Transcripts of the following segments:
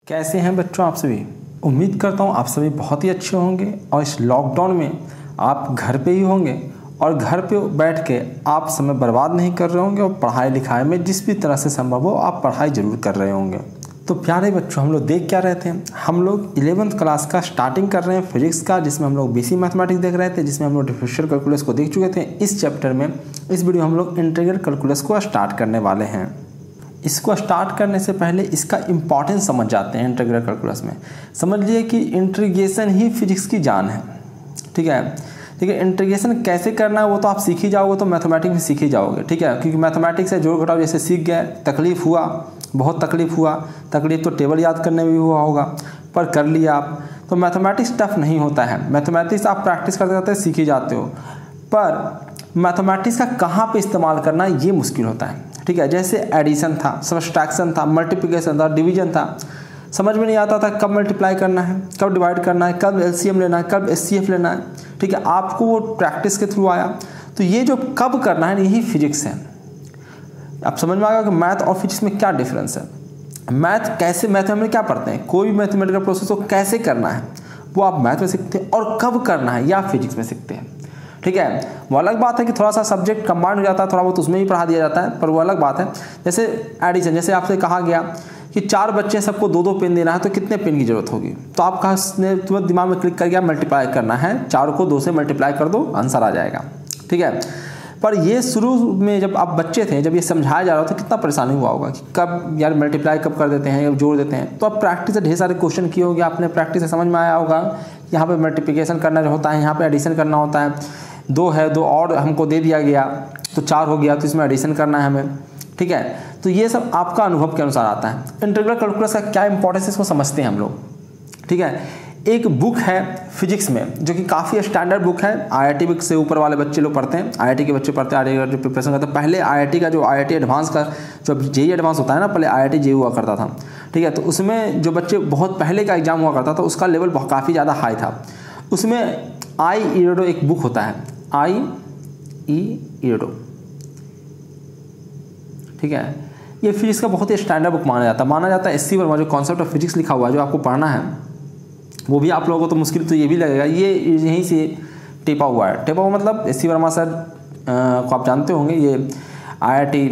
कैसे हैं बच्चों आप सभी। उम्मीद करता हूँ आप सभी बहुत ही अच्छे होंगे और इस लॉकडाउन में आप घर पे ही होंगे और घर पे बैठ के आप समय बर्बाद नहीं कर रहे होंगे और पढ़ाई लिखाई में जिस भी तरह से संभव हो आप पढ़ाई ज़रूर कर रहे होंगे। तो प्यारे बच्चों, हम लोग देख क्या रहे थे, हम लोग 11th क्लास का स्टार्टिंग कर रहे हैं फिजिक्स का, जिसमें हम लोग बेसिक मैथमेटिक्स देख रहे थे, जिसमें हम लोग डिफरेंशियल कैलकुलस को देख चुके थे। इस चैप्टर में इस वीडियो हम लोग इंटीग्रल कैलकुलस को स्टार्ट करने वाले हैं। इसको स्टार्ट करने से पहले इसका इम्पॉर्टेंस समझ जाते हैं। इंटीग्रल कैलकुलस में समझ लिए कि इंटीग्रेशन ही फिजिक्स की जान है। ठीक है, इंटीग्रेशन कैसे करना है वो तो आप सीख ही जाओगे, तो मैथमेटिक्स भी सीख ही जाओगे। ठीक है, क्योंकि मैथमेटिक्स से जोड़ घटाव जैसे सीख गए, तकलीफ हुआ, बहुत तकलीफ हुआ, तकलीफ तो टेबल याद करने में भी हुआ होगा, पर कर लिया आप। तो मैथमेटिक्स टफ नहीं होता है, मैथमेटिक्स आप प्रैक्टिस करते करते सीख ही जाते हो, पर मैथमेटिक्स का कहाँ पे इस्तेमाल करना ये मुश्किल होता है। ठीक है, जैसे एडिशन था, सब्सट्रैक्शन था, मल्टीप्लिकेशन था, डिवीजन था, समझ में नहीं आता था कब मल्टीप्लाई करना है, कब डिवाइड करना है, कब एलसीएम लेना है, कब एचसीएफ लेना है। ठीक है, आपको वो प्रैक्टिस के थ्रू आया। तो ये जो कब करना है यही फिजिक्स है। आप समझ में आएगा कि मैथ और फिजिक्स में क्या डिफरेंस है। मैथ में हम क्या पढ़ते हैं, कोई भी मैथमेटिकल प्रोसेस को कैसे करना है वो आप मैथ में सीखते हैं, और कब करना है या फिजिक्स में सीखते हैं। ठीक है, वो अलग बात है कि थोड़ा सा सब्जेक्ट कंबाइंड हो जाता है, थोड़ा बहुत उसमें ही पढ़ा दिया जाता है, पर वो अलग बात है। जैसे एडिशन, जैसे आपसे कहा गया कि 4 बच्चे सबको 2-2 पेन देना है, तो कितने पेन की जरूरत होगी। तो आपका तुरंत दिमाग में क्लिक कर गया मल्टीप्लाई करना है, 4 को 2 से मल्टीप्लाई कर दो, आंसर आ जाएगा। ठीक है, पर ये शुरू में जब आप बच्चे थे, जब ये समझाया जा रहा था, कितना परेशानी हुआ होगा कि कब यार मल्टीप्लाई कब कर देते हैं या जोड़ देते हैं। तो अब प्रैक्टिस से ढेर सारे क्वेश्चन किए होंगे, आपने प्रैक्टिस से समझ में आया होगा यहाँ पे मल्टीप्लिकेशन करना जो होता है, यहाँ पे एडिशन करना होता है। 2 है, 2 और हमको दे दिया गया तो 4 हो गया, तो इसमें एडिशन करना है हमें। ठीक है, तो ये सब आपका अनुभव के अनुसार आता है। इंटीग्रल कैलकुलस का क्या इंपॉर्टेंस है इसको समझते हैं हम लोग। ठीक है, एक बुक है फिजिक्स में जो कि काफ़ी स्टैंडर्ड बुक है, आईआईटी से ऊपर वाले बच्चे लोग पढ़ते हैं, आईआईटी के बच्चे पढ़ते हैं, आईआईटी का प्रिपरेशन करते हैं। पहले आईआईटी का जो आईआईटी एडवांस का जो जेईई एडवांस होता है ना, पहले आईआईटी जेईई हुआ करता था। ठीक है, तो उसमें जो बच्चे बहुत पहले का एग्जाम हुआ करता था उसका लेवल काफ़ी ज़्यादा हाई था। उसमें IERO एक बुक होता है, IERO। ठीक है, ये फिजिक्स का बहुत ही स्टैंडर्ड बुक माना जाता है। SC वर्मा जो कॉन्सेप्ट ऑफ फिजिक्स लिखा हुआ है, जो आपको पढ़ना है, वो भी आप लोगों को तो मुश्किल तो ये भी लगेगा, ये यहीं से टेपा हुआ है। टेपा हुआ मतलब SC वर्मा सर को आप जानते होंगे, ये IIT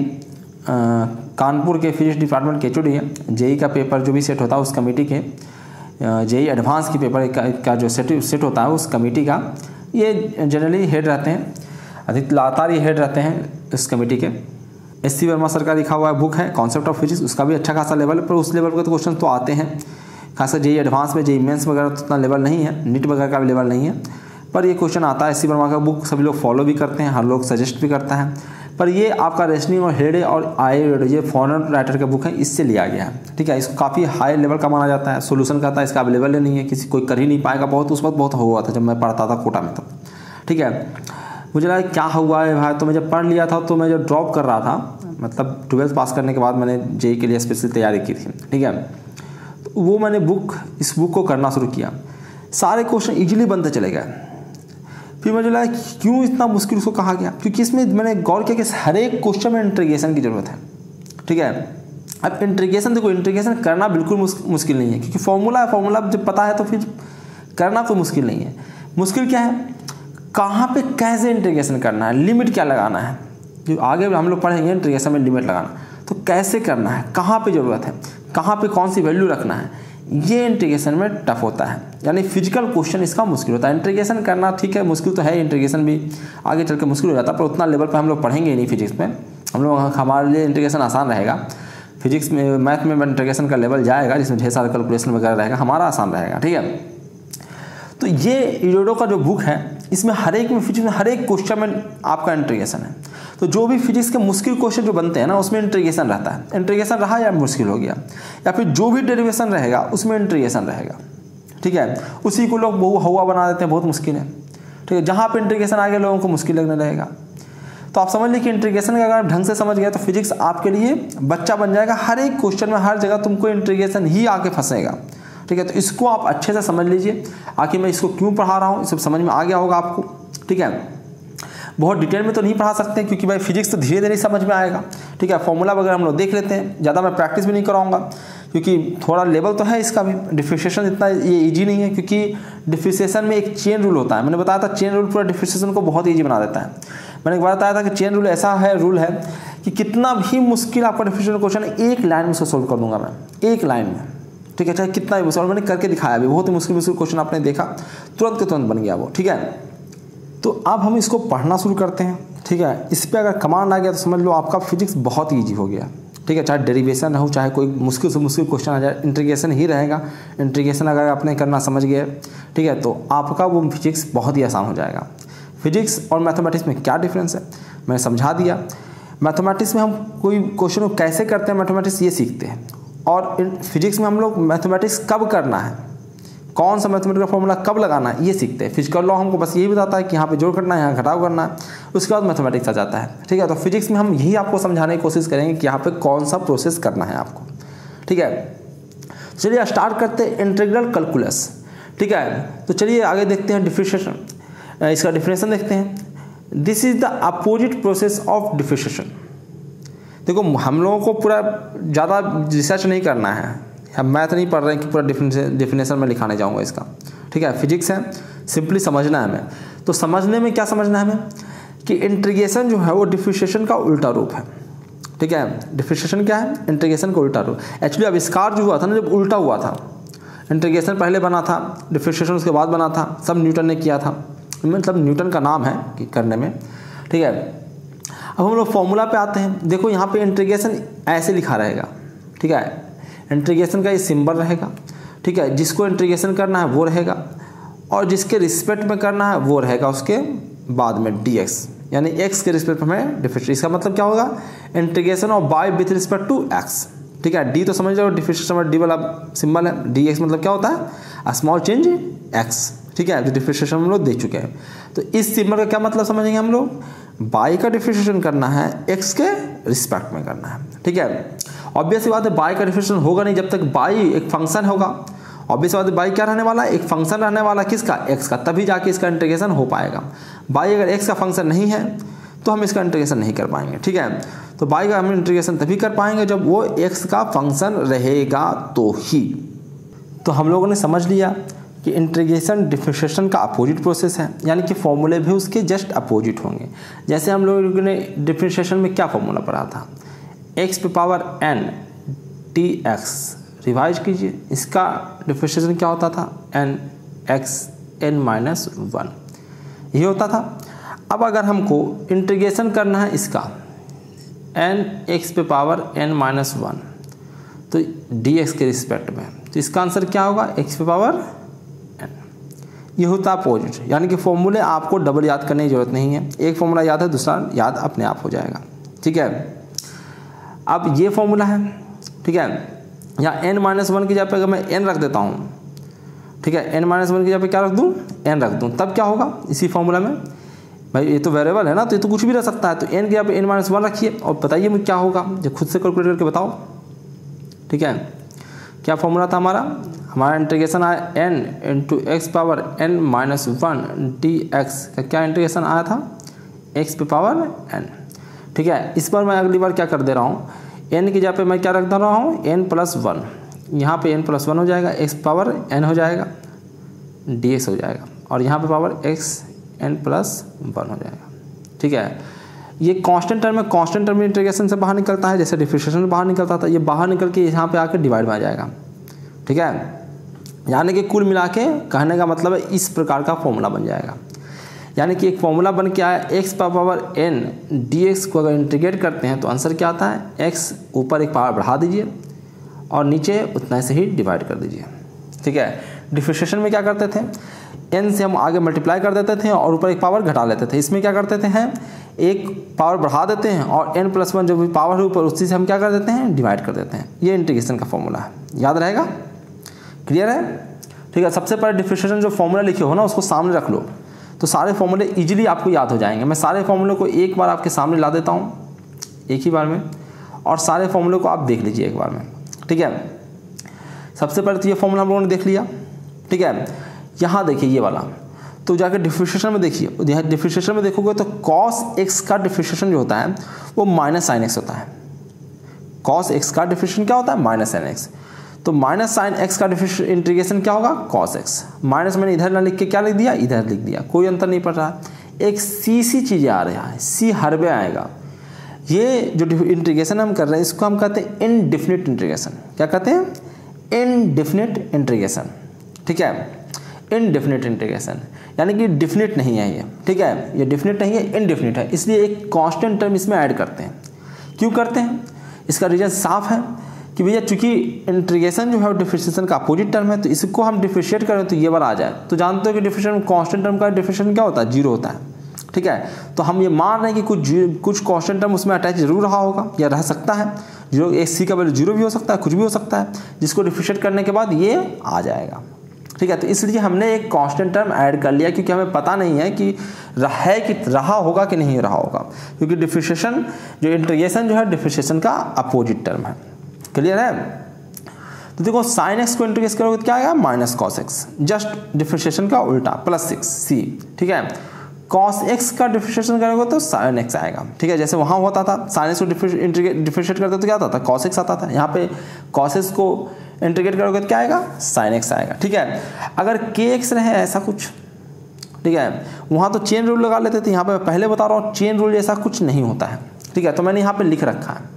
कानपुर के फिजिक्स डिपार्टमेंट के HOD है। जेईई का पेपर जो भी सेट होता है उस कमेटी के, जेईई एडवांस की पेपर का जो सेट होता है उस कमेटी का ये जनरली हेड रहते हैं, अधिक लगातार ये हेड रहते हैं इस कमेटी के। SC वर्मा सर का लिखा हुआ बुक है कॉन्सेप्ट ऑफ फिजिक्स, उसका भी अच्छा खासा लेवल है, पर उस लेवल के तो क्वेश्चन तो आते हैं, खासकर जेईई एडवांस में। जेईई मेंस वगैरह तो उतना लेवल नहीं है, नीट वगैरह का भी लेवल नहीं है, पर ये क्वेश्चन आता है। SC वर्मा का बुक सभी लोग फॉलो भी करते हैं, हर लोग सजेस्ट भी करता है। पर ये आपका रेशनिंग और हेडे और IERO ये फॉरेन राइटर का बुक है, इससे लिया गया है। ठीक है, इसको काफ़ी हाई लेवल का माना जाता है, सोल्यूशन करता है, इसका अवेलेबल नहीं है, किसी कोई कर ही नहीं पाएगा। बहुत उस वक्त बहुत हुआ था जब मैं पढ़ता था कोटा में तब। ठीक है, मुझे लगा क्या हुआ है भाई, तो मैं जब पढ़ लिया था, तो मैं जब ड्रॉप कर रहा था, मतलब 12th पास करने के बाद मैंने जेईई के लिए स्पेशल तैयारी की थी। ठीक है, तो वो मैंने इस बुक को करना शुरू किया, सारे क्वेश्चन इजीली बनते चले गए। फिर मुझे लगा क्यों इतना मुश्किल उसको कहा गया, क्योंकि इसमें मैंने गौर किया कि हर एक क्वेश्चन में इंटीग्रेशन की जरूरत है। ठीक है, अब इंटीग्रेशन देखो, इंटीग्रेशन करना बिल्कुल मुश्किल नहीं है, क्योंकि फॉर्मूला जब पता है तो फिर करना कोई मुश्किल नहीं है। मुश्किल क्या है, कहाँ पे कैसे इंटीग्रेशन करना है, लिमिट क्या लगाना है, जो आगे हम लोग पढ़ेंगे इंटीग्रेशन में लिमिट लगाना, तो कैसे करना है, कहाँ पे ज़रूरत है, कहाँ पे कौन सी वैल्यू रखना है, ये इंटीग्रेशन में टफ होता है। यानी फिजिकल क्वेश्चन इसका मुश्किल होता है। इंटीग्रेशन करना ठीक है, मुश्किल तो है, इंटीग्रेशन भी आगे चल के मुश्किल हो जाता है, पर उतना लेवल पर हम लोग पढ़ेंगे ही नहीं फिजिक्स में। हम लोग हमारे लिए इंटीग्रेशन आसान रहेगा, फिजिक्स में मैथ में इंटीग्रेशन का लेवल जाएगा जिसमें ढेर सारा कैलकुलेशन वगैरह रहेगा, हमारा आसान रहेगा। ठीक है, तो ये IERO का जो बुक है, इसमें हर एक में फिजिक्स में हर एक क्वेश्चन में आपका इंटीग्रेशन है। तो जो भी फिजिक्स के मुश्किल क्वेश्चन जो बनते हैं ना, उसमें इंटीग्रेशन रहता है। इंटीग्रेशन रहा या मुश्किल हो गया, या फिर जो भी डेरिवेशन रहेगा उसमें इंटीग्रेशन रहेगा। ठीक है, उसी को लोग हुआ बना देते हैं, बहुत मुश्किल है। ठीक है, जहाँ पे इंटीग्रेशन आ गया लोगों को मुश्किल लगने लगेगा। तो आप समझ लीजिए कि इंटीग्रेशन का अगर आप ढंग से समझ गए तो फिजिक्स आपके लिए बच्चा बन जाएगा। हर एक क्वेश्चन में हर जगह तुमको इंटीग्रेशन ही आके फंसेगा। ठीक है, तो इसको आप अच्छे से समझ लीजिए। आखिर मैं इसको क्यों पढ़ा रहा हूँ, सब समझ में आ गया होगा आपको। ठीक है, बहुत डिटेल में तो नहीं पढ़ा सकते क्योंकि भाई फिजिक्स तो धीरे धीरे समझ में आएगा। ठीक है, फॉर्मूला वगैरह हम लोग देख लेते हैं, ज़्यादा मैं प्रैक्टिस भी नहीं कराऊंगा क्योंकि थोड़ा लेवल तो है इसका भी। डिफरेंशिएशन इतना ये ईजी नहीं है, क्योंकि डिफरेंशिएशन में एक चेन रूल होता है। मैंने बताया था चेन रूल पूरा डिफरेंशिएशन को बहुत ईजी बना देता है। मैंने एक बार बताया था कि चेन रूल ऐसा है, रूल है कि कितना भी मुश्किल आपका डिफरेंशिएशन क्वेश्चन है, एक लाइन में उसको सोल्व कर दूंगा मैं, एक लाइन में, ठीक है, चाहे कितना भी मुश्किल। मैंने करके दिखाया भी, बहुत ही मुश्किल क्वेश्चन आपने देखा, तुरंत के तुरंत बन गया वो, ठीक है। तो अब हम इसको पढ़ना शुरू करते हैं, ठीक है। इस पर अगर कमांड आ गया तो समझ लो आपका फिजिक्स बहुत ईजी हो गया, ठीक है। चाहे डेरिवेशन हो, चाहे कोई मुश्किल से मुश्किल क्वेश्चन आ जाए, इंटीग्रेशन ही रहेगा। इंटीग्रेशन अगर आपने करना समझ गए, ठीक है, तो आपका वो फिजिक्स बहुत ही आसान हो जाएगा। फिजिक्स और मैथमेटिक्स में क्या डिफरेंस है मैंने समझा दिया। मैथमेटिक्स में हम कोई क्वेश्चन को कैसे करते हैं, मैथमेटिक्स ये सीखते हैं। और फिजिक्स में हम लोग मैथमेटिक्स कब करना है, कौन सा मैथमेटिकल फॉर्मूला कब लगाना है, ये सीखते हैं। फिजिकल लॉ हमको बस यही बताता है कि यहाँ पे जोड़ करना है, यहाँ घटाव करना है, उसके बाद मैथमेटिक्स आ जाता है, ठीक है। तो फिजिक्स में हम यही आपको समझाने की कोशिश करेंगे कि यहाँ पे कौन सा प्रोसेस करना है आपको, ठीक है। चलिए स्टार्ट करते हैं इंटीग्रल कैलकुलस, ठीक है। तो चलिए आगे देखते हैं डिफरेंशिएशन, इसका डिफरेंशिएशन देखते हैं। This is the opposite process of differentiation. देखो हम लोगों को पूरा ज़्यादा रिसर्च नहीं करना है, हम मैथ नहीं पढ़ रहे हैं कि पूरा डिफिनेशन में लिखाने जाऊंगा इसका, ठीक है। फिजिक्स है, सिंपली समझना है हमें। तो समझने में क्या समझना है हमें कि इंटीग्रेशन जो है वो डिफरेंशिएशन का उल्टा रूप है, ठीक है। डिफरेंशिएशन क्या है, इंटीग्रेशन का उल्टा रूप। एक्चुअली आविष्कार जो हुआ था ना, जब उल्टा हुआ था, इंटीग्रेशन पहले बना था, डिफरेंशिएशन उसके बाद बना था, सब न्यूटन ने किया था, मतलब न्यूटन का नाम है कि करने में, ठीक है। अब हम लोग फॉर्मूला पे आते हैं। देखो यहाँ पे इंटीग्रेशन ऐसे लिखा रहेगा, ठीक है। इंटीग्रेशन का ये सिंबल रहेगा, ठीक है। जिसको इंटीग्रेशन करना है वो रहेगा, और जिसके रिस्पेक्ट में करना है वो रहेगा उसके बाद में dx, यानी x के रिस्पेक्ट में डिफरेंशिएशन। इसका मतलब क्या होगा, integration of y with respect to x, ठीक है। d तो समझ लो डिफरेंशिएशन में d वाला सिंबल है, dx मतलब क्या होता है, स्मॉल चेंज x, ठीक है। जो डिफरेंशिएशन हम लोग देख चुके हैं। तो इस सिंबल का क्या मतलब समझेंगे हम लोग, y का डिफरेंशिएशन करना है x के रिस्पेक्ट में करना है, ठीक है। ऑब्वियस बात है y का डिफरेंशिएशन होगा नहीं जब तक y एक फंक्शन होगा। ऑब्वियस बात है y क्या रहने वाला है, एक फंक्शन रहने वाला, किसका, x का, तभी जाके इसका इंटीग्रेशन हो पाएगा। y अगर x का फंक्शन नहीं है तो हम इसका इंटीग्रेशन नहीं कर पाएंगे, ठीक है। तो y का हम इंटीग्रेशन तभी कर पाएंगे जब वो x का फंक्शन रहेगा तो ही। तो हम लोगों ने समझ लिया कि इंटीग्रेशन डिफरेंशिएशन का अपोजिट प्रोसेस है, यानी कि फॉर्मूले भी उसके जस्ट अपोजिट होंगे। जैसे हम लोगों ने डिफरेंशिएशन में क्या फॉर्मूला पढ़ा था, x पे पावर n dx, रिवाइज कीजिए, इसका डिफरेंशिएशन क्या होता था, n x n-1, ये होता था। अब अगर हमको इंटीग्रेशन करना है इसका n x पे पावर n-1 तो dx के रिस्पेक्ट में, तो इसका आंसर क्या होगा, x पे पावर n। ये होता है अपोजिट, यानी कि फॉर्मूले आपको डबल याद करने की जरूरत नहीं है, एक फॉर्मूला याद है दूसरा याद अपने आप हो जाएगा, ठीक है। अब ये फॉर्मूला है, ठीक है। या n-1 की जगह पे अगर मैं n रख देता हूँ, ठीक है, n-1 की जगह पे क्या रख दूँ, n रख दूँ, तब क्या होगा इसी फॉर्मूला में, भाई ये तो वेरिएबल है ना, तो ये तो कुछ भी रह सकता है। तो n की जगह पे n-1 रखिए और बताइए मुझे क्या होगा, जब खुद से कैलकुलेट करके बताओ, ठीक है। क्या फॉर्मूला था हमारा इंटीग्रेशन आया n into x power n-1 dx का क्या इंटीग्रेशन आया था, x पे पावर n, ठीक है। इस बार मैं अगली बार क्या कर दे रहा हूँ, n की जगह पे मैं क्या रख दे रहा हूँ, n+1, यहाँ पे n+1 हो जाएगा, x पावर n हो जाएगा, dx हो जाएगा, और यहाँ पे पावर x n+1 हो जाएगा, ठीक है। ये कांस्टेंट टर्म है, कांस्टेंट टर्म इंटीग्रेशन से बाहर निकलता है, जैसे डिफरेंशिएशन बाहर निकलता था, ये बाहर निकल के यहाँ पे आकर डिवाइड में आ जाएगा, ठीक है। यानी कि कुल मिला के कहने का मतलब है इस प्रकार का फॉर्मूला बन जाएगा, यानी कि एक फॉर्मूला बन के आया x पावर n dx को अगर इंटीग्रेट करते हैं तो आंसर क्या आता है, x ऊपर एक पावर बढ़ा दीजिए और नीचे उतना से ही डिवाइड कर दीजिए, ठीक है। डिफरेंशिएशन में क्या करते थे, n से हम आगे मल्टीप्लाई कर देते थे और ऊपर एक पावर घटा लेते थे। इसमें क्या करते थे हैं, एक पावर बढ़ा देते हैं और n+1 जो भी पावर है ऊपर उसी से हम क्या कर देते हैं, डिवाइड कर देते हैं। ये इंटीग्रेशन का फॉर्मूला है, याद रहेगा, क्लियर है, ठीक है। सबसे पहले डिफरेंशिएशन जो फॉर्मूला लिखे हो ना उसको सामने रख लो, तो सारे फॉर्मूले इजीली आपको याद हो जाएंगे। मैं सारे फॉर्मूले को एक बार आपके सामने ला देता हूँ एक ही बार में, और सारे फॉर्मूले को आप देख लीजिए एक बार में, ठीक है। सबसे पहले तो ये फॉर्मूला हम लोगों ने देख लिया, ठीक है। यहाँ देखिए ये वाला, तो जाकर डिफरेंशिएशन में देखिए, डिफरेंशिएशन में देखोगे तो cos x का डिफरेंशिएशन जो होता है वो -sin x होता है। cos x का डिफरेंशिएशन क्या होता है, -sin x। तो माइनस साइन एक्स का इंटीग्रेशन क्या होगा, कॉस एक्स। माइनस मैंने इधर ना लिख के क्या लिख दिया, इधर लिख दिया, कोई अंतर नहीं पड़ रहा है। एक सी चीज़ें आ रहा है, सी हर में आएगा। ये जो इंटीग्रेशन हम कर रहे हैं इसको हम कहते हैं इनडिफिनिट इंटीग्रेशन। क्या कहते हैं, इनडिफिनिट इंटीग्रेशन। ठीक है, इनडिफिनिट इंटीग्रेशन यानी कि डिफिनिट नहीं है ये। ठीक है, ये डिफिनिट नहीं है, इनडिफिनिट है, इसलिए एक कांस्टेंट टर्म इसमें ऐड करते हैं। क्यों करते हैं, इसका रीजन साफ है कि भैया चूंकि इंटीग्रेशन जो है डिफरेंशिएशन का अपोजिट टर्म है, तो इसको हम डिफरेंशिएट करें तो ये वाला आ जाए। तो जानते हो कि डिफरेंशिएशन कांस्टेंट टर्म का डिफरेंशिएशन क्या होता है, जीरो होता है। ठीक है, तो हम ये मान रहे हैं कि कुछ कांस्टेंट टर्म उसमें अटैच जरूर रहा होगा या रह सकता है। जीरो, एक सी का वैल्यू जीरो भी हो सकता है, कुछ भी हो सकता है, जिसको डिफरेंशिएट करने के बाद ये आ जाएगा। ठीक है, तो इसलिए हमने एक कांस्टेंट टर्म ऐड कर लिया, क्योंकि हमें पता नहीं है कि रहा होगा कि नहीं रहा होगा, क्योंकि डिफरेंशिएशन जो इंटीग्रेशन जो है डिफरेंशिएशन का अपोजिट टर्म है। क्लियर है। तो देखो साइन एक्स को इंटीग्रेट करोगे तो क्या आएगा, minus cos x, just differentiation का उल्टा, प्लस 6c। ठीक है, कॉस एक्स का डिफरेंशिएशन करोगे तो साइन एक्स आएगा। ठीक है, जैसे वहाँ होता था साइन एक्स को डिफरेंशिएट करते तो क्या आता था, कॉस एक्स आता था। यहाँ पे कॉस एक्स को इंटीग्रेट करोगे तो क्या आएगा, साइन एक्स आएगा। ठीक है, अगर के एक्स रहे ऐसा कुछ, ठीक है, वहाँ तो चेन रूल लगा लेते थे, यहाँ पे पहले बता रहा हूँ चेन रूल जैसा कुछ नहीं होता है। ठीक है, तो मैंने यहाँ पे लिख रखा है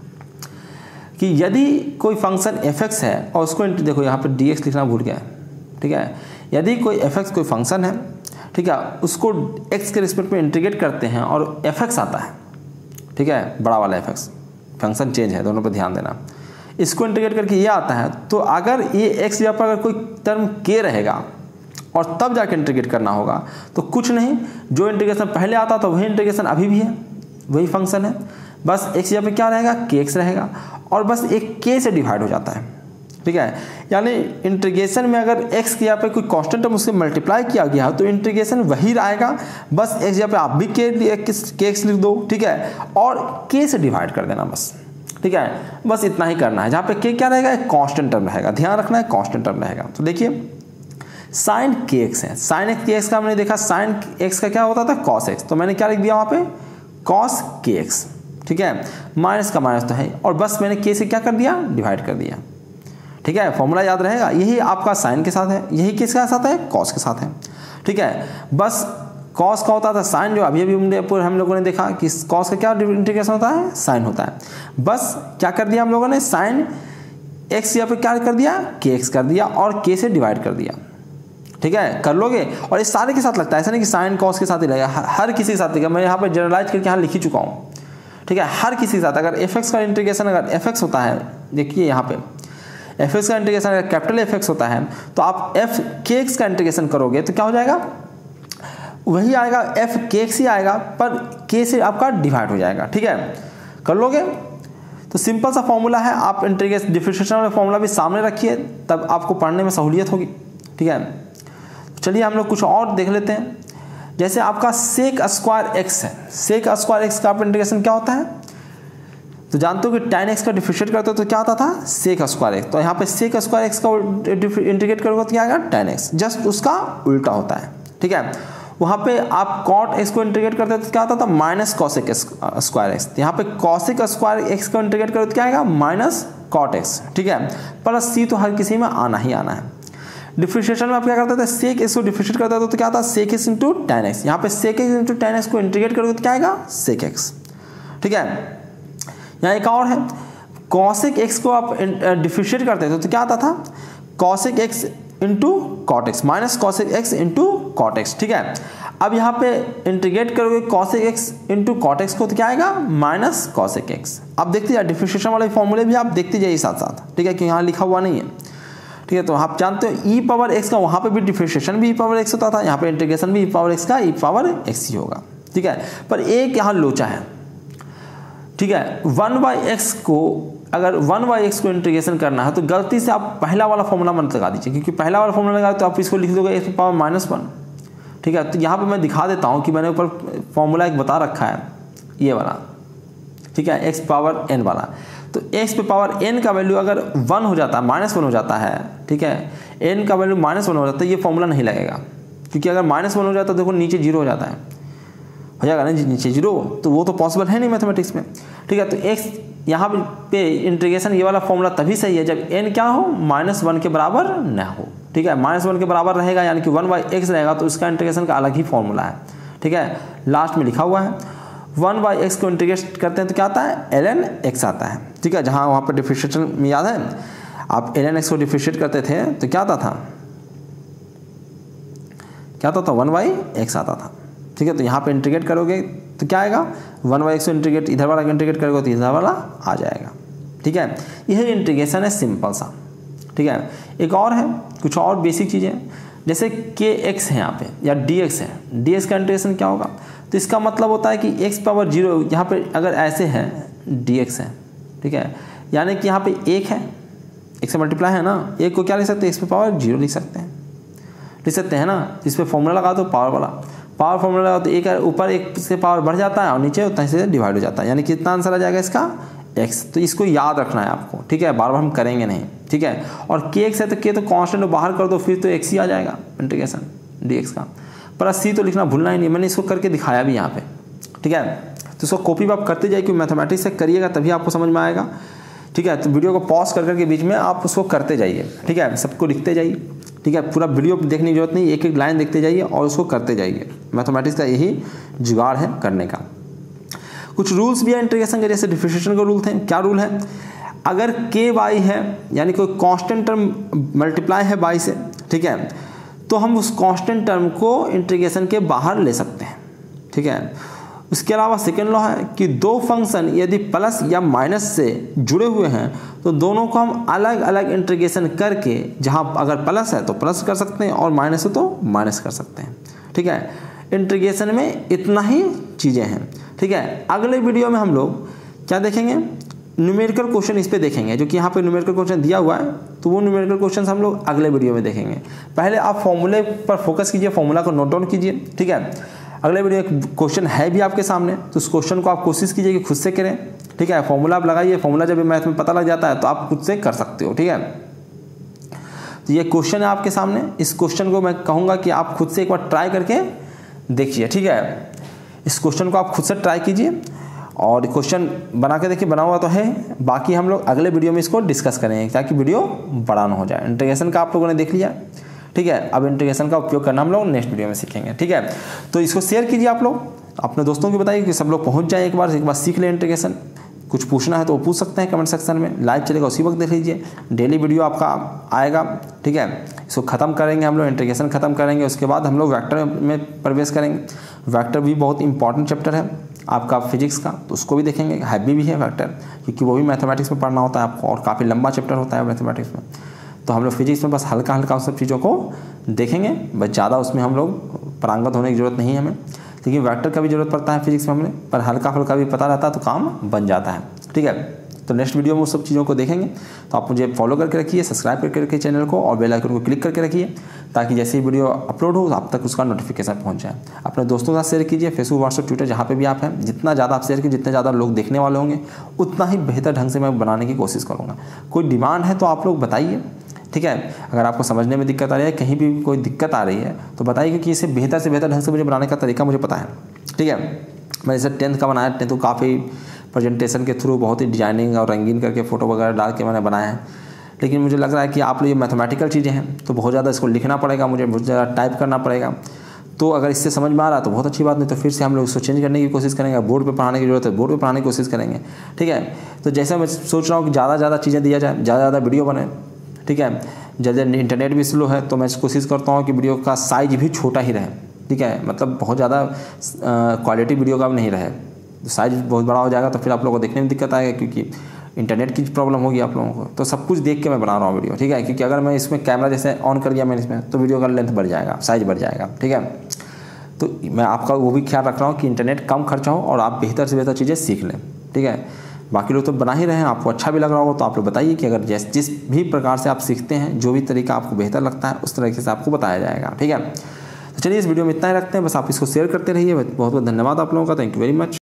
कि यदि कोई फंक्शन f(x) है और उसको देखो यहाँ पे dx लिखना भूल गया है। ठीक है, यदि कोई f(x) कोई फंक्शन है, ठीक है, उसको x के रिस्पेक्ट में इंटीग्रेट करते हैं और f(x) आता है। ठीक है, बड़ा वाला f(x), फंक्शन चेंज है, दोनों पर ध्यान देना। इसको इंटीग्रेट करके ये आता है, तो अगर ये x यहाँ पर अगर कोई टर्म k रहेगा और तब जाके इंटीग्रेट करना होगा, तो कुछ नहीं, जो इंटीग्रेशन पहले आता था वही इंटीग्रेशन अभी भी है, वही फंक्शन है, बस x यहाँ पे क्या रहेगा, kx रहेगा, और बस एक k से डिवाइड हो जाता है। ठीक है, यानी इंटीग्रेशन में अगर x के यहाँ पे कोई कांस्टेंट टर्म उससे मल्टीप्लाई किया गया तो इंटीग्रेशन वही आएगा, बस x यहाँ पे आप भी kx लिख दो। ठीक है, और k से डिवाइड कर देना बस। ठीक है, बस इतना ही करना है। जहाँ पे k क्या रहेगा, एक कांस्टेंट टर्म रहेगा, ध्यान रखना है कांस्टेंट टर्म रहेगा। तो देखिए साइन kx है, साइन kx का हमने देखा, साइन x का क्या होता था, कॉस x, तो मैंने क्या लिख दिया वहाँ पे, कॉस kx। ठीक है, माइनस का माइनस तो है, और बस मैंने k से क्या कर दिया, डिवाइड कर दिया। ठीक है, फॉर्मूला याद रहेगा, यही आपका साइन के साथ है, यही किसके साथ है, कॉस के साथ है। ठीक है, बस कॉस का होता था साइन, जो अभी हम लोगों ने देखा कि कॉस का क्या इंटीग्रेशन होता है, साइन होता है। बस क्या कर दिया हम लोगों ने, साइन एक्स यहाँ पे क्या कर दिया, के एक्स कर दिया और के से डिवाइड कर दिया। ठीक है, कर लोगे, और इस सारे के साथ लगता है, ऐसा नहीं कि साइन कॉस के साथ ही लगेगा, हर किसी के साथ लगेगा। मैं यहाँ पर जनरलाइज करके यहाँ लिख ही चुका हूँ। ठीक है, हर किसी के साथ, अगर f(x) का इंटीग्रेशन अगर f(x) होता है, देखिए यहाँ पे f(x) का इंटीग्रेशन अगर कैपिटल f(x) होता है, तो आप f(kx) का इंटीग्रेशन करोगे तो क्या हो जाएगा, वही आएगा, f(kx) ही आएगा, पर k से आपका डिवाइड हो जाएगा। ठीक है, कर लोगे। तो सिंपल सा फॉर्मूला है, आप इंटीग्रेशन डिफरेंशिएशन वाला फॉर्मूला भी सामने रखिए, तब आपको पढ़ने में सहूलियत होगी। ठीक है, चलिए हम लोग कुछ और देख लेते हैं। जैसे आपका सेक स्क्वायर एक्स है, सेक स्क्वायर एक्स का इंटीग्रेशन क्या होता है, तो जानते हो कि tan x का डिफरेंशिएट करते हो तो क्या आता था, सेक स्क्वायर एक्स। तो यहाँ पे सेक स्क्वायर एक्स का इंटीग्रेट करोगे तो क्या आएगा, tan x, जस्ट उसका उल्टा होता है। ठीक है, वहाँ पे आप cot x को इंटीग्रेट करते तो क्या आता था, माइनस कॉसेक स्क्वायर एक्स। यहाँ पे कॉसेक स्क्वायर एक्स को इंटीग्रेट करो तो क्या आएगा, माइनस कॉट एक्स। ठीक है, प्लस c तो हर किसी में आना ही आना है। डिफरेंशिएशन में आप क्या करते थे, सेक एक्स को डिफरेंशिएट करते थे तो क्या आता है, sec x into tan x। यहाँ पे sec x into tan x को इंटीग्रेट करोगे तो क्या आएगा, सेक एक्स। ठीक है, यहाँ एक और है, कॉसेक एक्स को आप डिफरेंशिएट करते थे तो क्या आता था, cosec x into cot x, minus cosec x into cot x. ठीक है, अब यहाँ पे इंटीग्रेट करोगे cosec x into cot x को तो क्या आएगा, माइनस कॉसेक एक्स। अब देखते जाइए डिफरेंशिएशन वाले फॉर्मूले भी आप देखते जाइए साथ साथ। ठीक है, कि यहाँ लिखा हुआ नहीं है। ठीक है, तो आप जानते हो ई पावर एक्स का वहाँ पे भी डिफरेंशिएशन भी ई पावर एक्स होता था, यहाँ पे इंटीग्रेशन भी ई पावर एक्स का ई पावर एक्स ही होगा। ठीक है, पर एक यहाँ लोचा है। ठीक है, 1/x को अगर 1/x को इंटीग्रेशन करना है तो गलती से आप पहला वाला फॉर्मूला मत लगा दीजिए, क्योंकि पहला वाला फॉर्मूला लगाए तो आप इसको लिख दोगे x पावर -1। ठीक है, तो यहाँ पे मैं दिखा देता हूँ कि मैंने ऊपर फॉर्मूला एक बता रखा है, ये वाला। ठीक है, x पावर n वाला। तो x पे पावर n का वैल्यू अगर 1 हो जाता है, -1 हो जाता है, ठीक है, n का वैल्यू -1 हो जाता है, ये फॉर्मूला नहीं लगेगा, क्योंकि अगर -1 हो जाता है देखो नीचे 0 हो जाता है, हो जाएगा ना नीचे 0, तो वो तो पॉसिबल है नहीं मैथमेटिक्स में। ठीक है, तो x यहाँ पे इंटीग्रेशन ये वाला फॉर्मूला तभी सही है जब n क्या हो -1 के बराबर न हो, ठीक है। -1 के बराबर रहेगा यानी कि 1/x रहेगा तो उसका इंटीग्रेशन का अलग ही फॉर्मूला है, ठीक है। लास्ट में लिखा हुआ है 1/x को इंटीग्रेट करते हैं तो क्या आता है ln x आता है, ठीक है। जहाँ वहाँ पर डिफरेंशिएशन में याद है आप ln x को डिफरेंशिएट करते थे तो क्या आता था 1/x आता था, ठीक है। तो यहाँ पे इंटीग्रेट करोगे तो क्या आएगा 1/x को इंटीग्रेट इधर वाला इंटीग्रेट करोगे तो इधर वाला आ जाएगा, ठीक है। यह इंटीग्रेशन है सिंपल सा, ठीक है। एक और है कुछ और बेसिक चीज़ें जैसे kx है यहाँ पे या dx है, dx का इंटीग्रेशन क्या होगा तो इसका मतलब होता है कि x⁻0 यहाँ पे अगर ऐसे है dx है, ठीक है, यानी कि यहाँ पे 1 है, 1 से मल्टीप्लाई है ना, 1 को क्या लिख सकते हैं x⁻0 लिख सकते हैं ना। इस पर फॉर्मूला लगा दो पावर वाला, पावर फॉर्मूला लगा तो एक ऊपर 1 से पावर बढ़ जाता है और नीचे उतना से डिवाइड हो जाता है, यानी कितना आंसर आ जाएगा इसका x। तो इसको याद रखना है आपको, ठीक है, बार बार हम करेंगे नहीं, ठीक है। और kx है तो k तो कांस्टेंट बाहर कर दो फिर तो x ही आ जाएगा इंटीग्रेशन dx का, प्लस c तो लिखना भूलना ही नहीं, मैंने इसको करके दिखाया भी यहाँ पे, ठीक है। तो इसको कॉपी आप करते जाइए क्योंकि मैथमेटिक्स से करिएगा तभी आपको समझ में आएगा, ठीक है। तो वीडियो को पॉज करके बीच में आप उसको करते जाइए, ठीक है, सबको लिखते जाइए, ठीक है। पूरा वीडियो देखने की जरूरत नहीं, एक एक लाइन देखते जाइए और उसको करते जाइए। मैथमेटिक्स का यही जुगाड़ है करने का। कुछ रूल्स भी है इंटीग्रेशन के, जैसे डिफरेंशिएशन का रूल थे। क्या रूल है, अगर के वाई है यानी कोई कांस्टेंट टर्म मल्टीप्लाई है बाई से, ठीक है, तो हम उस कांस्टेंट टर्म को इंटीग्रेशन के बाहर ले सकते हैं, ठीक है। उसके अलावा सेकेंड लॉ है कि दो फंक्शन यदि प्लस या माइनस से जुड़े हुए हैं तो दोनों को हम अलग अलग इंटीग्रेशन करके, जहां अगर प्लस है तो प्लस कर सकते हैं और माइनस है तो माइनस कर सकते हैं, ठीक है। इंटीग्रेशन में इतना ही चीज़ें हैं, ठीक है। अगले वीडियो में हम लोग क्या देखेंगे, न्यूमेरिकल क्वेश्चन इस पे देखेंगे, जो कि यहाँ पे न्यूमेरिकल क्वेश्चन दिया हुआ है, तो वो न्यूमेरिकल क्वेश्चन हम लोग अगले वीडियो में देखेंगे। पहले आप फॉर्मूले पर फोकस कीजिए, फॉर्मूला को नोट डाउन कीजिए, ठीक है। अगले वीडियो एक क्वेश्चन है भी आपके सामने, तो उस क्वेश्चन को आप कोशिश कीजिए कि खुद से करें, ठीक है। फॉर्मूला आप लगाइए, फॉर्मूला जब मैथ में पता लग जाता है तो आप खुद से कर सकते हो, ठीक है। तो ये क्वेश्चन है आपके सामने, इस क्वेश्चन को मैं कहूँगा कि आप खुद से एक बार ट्राई करके देखिए, ठीक है। इस क्वेश्चन को आप खुद से ट्राई कीजिए और क्वेश्चन बना के देखिए, बना हुआ तो है। बाकी हम लोग अगले वीडियो में इसको डिस्कस करेंगे ताकि वीडियो बड़ा ना हो जाए। इंटीग्रेशन का आप लोगों ने देख लिया, ठीक है। अब इंटीग्रेशन का उपयोग करना हम लोग नेक्स्ट वीडियो में सीखेंगे, ठीक है। तो इसको शेयर कीजिए आप लोग, अपने दोस्तों को बताइए कि सब लोग पहुंच जाए, एक बार सीख लें इंटीग्रेशन। कुछ पूछना है तो वो पूछ सकते हैं कमेंट सेक्शन में, लाइव चलेगा उसी वक्त देख लीजिए, डेली वीडियो आपका आएगा, ठीक है। इसको ख़त्म करेंगे हम लोग, इंटीग्रेशन ख़त्म करेंगे, उसके बाद हम लोग वेक्टर में प्रवेश करेंगे। वेक्टर भी बहुत इंपॉर्टेंट चैप्टर है आपका फिजिक्स का, तो उसको भी देखेंगे। हैवी भी है वेक्टर, क्योंकि वो भी मैथमेटिक्स में पढ़ना होता है आपको और काफ़ी लंबा चैप्टर होता है मैथमेटिक्स में। तो हम लोग फिजिक्स में बस हल्का हल्का उस सब चीज़ों को देखेंगे, बस ज़्यादा उसमें हम लोग पारंगत होने की ज़रूरत नहीं है हमें, लेकिन वेक्टर का भी ज़रूरत पड़ता है फिजिक्स में हमें, पर हल्का हल्का भी पता रहता है तो काम बन जाता है, ठीक है। तो नेक्स्ट वीडियो में उस सब चीज़ों को देखेंगे। तो आप मुझे फॉलो करके रखिए, सब्सक्राइब करके रखिए चैनल को और बेल आइकन को क्लिक करके रखिए, ताकि जैसे ही वीडियो अपलोड हो आप तक उसका नोटिफिकेशन पहुंच जाए। अपने दोस्तों के साथ शेयर कीजिए, फेसबुक, व्हाट्सएप, ट्विटर, जहाँ पे भी आप हैं। जितना ज़्यादा आप शेयर कीजिए, जितने ज़्यादा लोग देखने वाले होंगे, उतना ही बेहतर ढंग से मैं बनाने की कोशिश करूँगा। कोई डिमांड है तो आप लोग बताइए, ठीक है। अगर आपको समझने में दिक्कत आ रही है, कहीं भी कोई दिक्कत आ रही है तो बताइए, क्योंकि इसे बेहतर से बेहतर ढंग से मुझे बनाने का तरीका मुझे पता है, ठीक है। मैं जैसे 10th का बनाया, 10th को काफ़ी प्रेजेंटेशन के थ्रू बहुत ही डिजाइनिंग और रंगीन करके फ़ोटो वगैरह डाल के मैंने बनाया है। लेकिन मुझे लग रहा है कि आप लोग ये मैथमेटिकल चीज़ें हैं तो बहुत ज़्यादा इसको लिखना पड़ेगा, मुझे बहुत ज़्यादा टाइप करना पड़ेगा। तो अगर इससे समझ में आ रहा है तो बहुत अच्छी बात, नहीं तो फिर से हम लोग इसको चेंज करने की कोशिश करेंगे। बोर्ड पे पढ़ाने की जरूरत है, बोर्ड पे पढ़ाने की कोशिश करेंगे, ठीक है। तो जैसे मैं सोच रहा हूँ कि ज़्यादा चीज़ें दिया जाए, ज़्यादा वीडियो बने, ठीक है। जैसे इंटरनेट भी स्लो है तो मैं कोशिश करता हूँ कि वीडियो का साइज भी छोटा ही रहे, ठीक है। मतलब बहुत ज़्यादा क्वालिटी वीडियो का नहीं रहे, साइज बहुत बड़ा हो जाएगा तो फिर आप लोगों को देखने में दिक्कत आएगा, क्योंकि इंटरनेट की प्रॉब्लम होगी आप लोगों को। तो सब कुछ देख के मैं बना रहा हूँ वीडियो, ठीक है। क्योंकि अगर मैं इसमें कैमरा जैसे ऑन कर दिया मैंने इसमें, तो वीडियो का लेंथ बढ़ जाएगा, साइज बढ़ जाएगा, ठीक है। तो मैं आपका वो भी ख्याल रख रहा हूँ कि इंटरनेट कम खर्चा हो और आप बेहतर से बेहतर चीज़ें सीख लें, ठीक है। बाकी लोग तो बना ही रहे हैं, आपको अच्छा भी लग रहा होगा तो आप लोग बताइए कि अगर जिस भी प्रकार से आप सीखते हैं, जो भी तरीका आपको बेहतर लगता है उस तरीके से आपको बताया जाएगा, ठीक है। तो चलिए इस वीडियो में इतना ही रखते हैं, बस आप इसको शेयर करते रहिए। बहुत बहुत धन्यवाद आप लोगों का, थैंक यू वेरी मच।